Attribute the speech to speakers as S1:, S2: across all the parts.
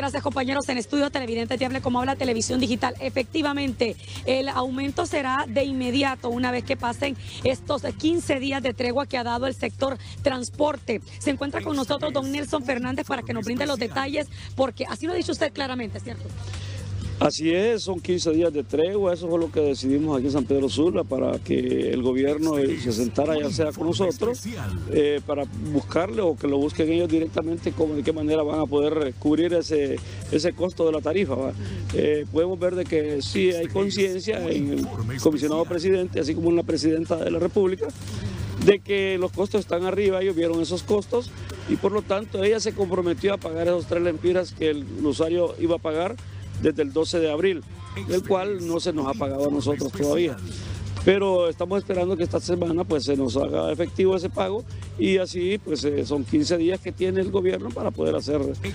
S1: Gracias, compañeros. En estudio televidente te hable como habla Televisión Digital. Efectivamente, el aumento será de inmediato una vez que pasen estos 15 días de tregua que ha dado el sector transporte. Se encuentra con nosotros don Nelson Fernández para que nos brinde los detalles, porque así lo ha dicho usted claramente, ¿cierto?
S2: Así es, son 15 días de tregua, eso fue lo que decidimos aquí en San Pedro Sula, para que el gobierno se sentara ya sea con nosotros, para buscarle o que lo busquen ellos directamente de qué manera van a poder cubrir ese costo de la tarifa. Podemos ver de que sí hay conciencia en el comisionado presidente, así como en la presidenta de la República, de que los costos están arriba. Ellos vieron esos costos y por lo tanto ella se comprometió a pagar esos 3 lempiras que el usuario iba a pagar desde el 12 de abril, el cual no se nos ha pagado a nosotros todavía. Pero estamos esperando que esta semana pues se nos haga efectivo ese pago y así pues son 15 días que tiene el gobierno para poder hacer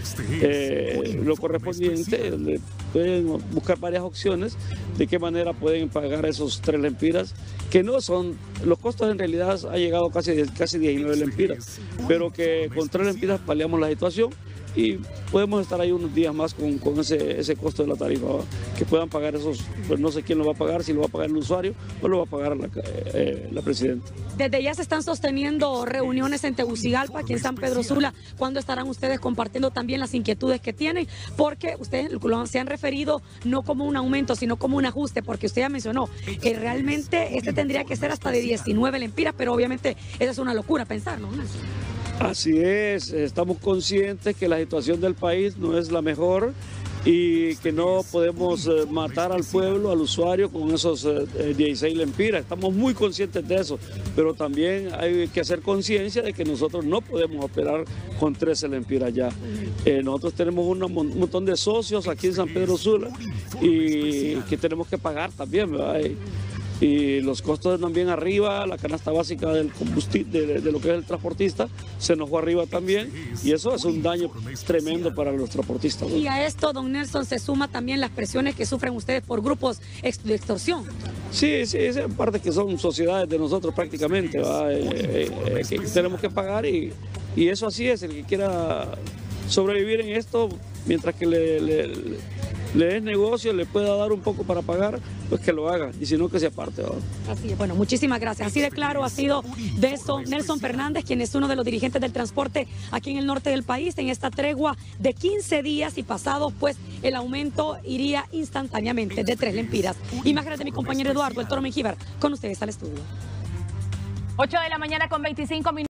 S2: lo correspondiente. Pueden buscar varias opciones de qué manera pueden pagar esos 3 lempiras, que no son, los costos en realidad ha llegado casi 19 lempiras, pero que con 3 lempiras paliamos la situación y podemos estar ahí unos días más con ese costo de la tarifa, ¿va? Que puedan pagar esos, pues no sé quién lo va a pagar, si lo va a pagar el usuario o lo va a pagar la presidenta.
S1: Desde ya se están sosteniendo reuniones en Tegucigalpa, aquí en San Pedro Sula. ¿Cuándo estarán ustedes compartiendo también las inquietudes que tienen? Porque ustedes se han referido no como un aumento, sino como un ajuste, porque usted ya mencionó que realmente este tendría que ser hasta de 19 lempiras, pero obviamente esa es una locura pensar, ¿no?
S2: Así es, estamos conscientes que la situación del país no es la mejor y que no podemos matar al pueblo, al usuario con esos 16 lempiras. Estamos muy conscientes de eso, pero también hay que hacer conciencia de que nosotros no podemos operar con 13 lempiras ya. Nosotros tenemos un montón de socios aquí en San Pedro Sula y que tenemos que pagar también, ¿verdad? Y los costos también arriba, la canasta básica del combustible, de lo que es el transportista, se nos fue arriba también y eso es un daño tremendo para los transportistas, ¿no?
S1: Y a esto, don Nelson, se suma también las presiones que sufren ustedes por grupos de extorsión.
S2: Sí, es parte que son sociedades de nosotros prácticamente, que tenemos que pagar y eso así es, el que quiera sobrevivir en esto, mientras que le es negocio, le pueda dar un poco para pagar, pues que lo haga, y si no, que se aparte. ¿Verdad?
S1: Así es, bueno, muchísimas gracias. Así de claro ha sido de eso Nelson Fernández, quien es uno de los dirigentes del transporte aquí en el norte del país, en esta tregua de 15 días y pasados, pues el aumento iría instantáneamente de 3 lempiras. Imágenes de mi compañero Eduardo El Toro Mengíbar, con ustedes al estudio.
S3: 8 de la mañana con 25 minutos.